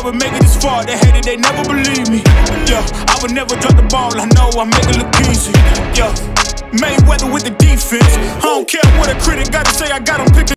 never make it this far. They hate it, they never believe me. Yeah, I would never drop the ball. I know I make it look easy. Yeah, Mayweather with the defense. I don't care what a critic gotta say. I got 'em picking.